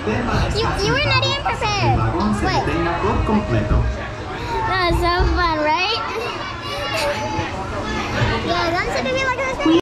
You were not even prepared. Wait. That was so fun, right? Yeah, don't sit to me like this.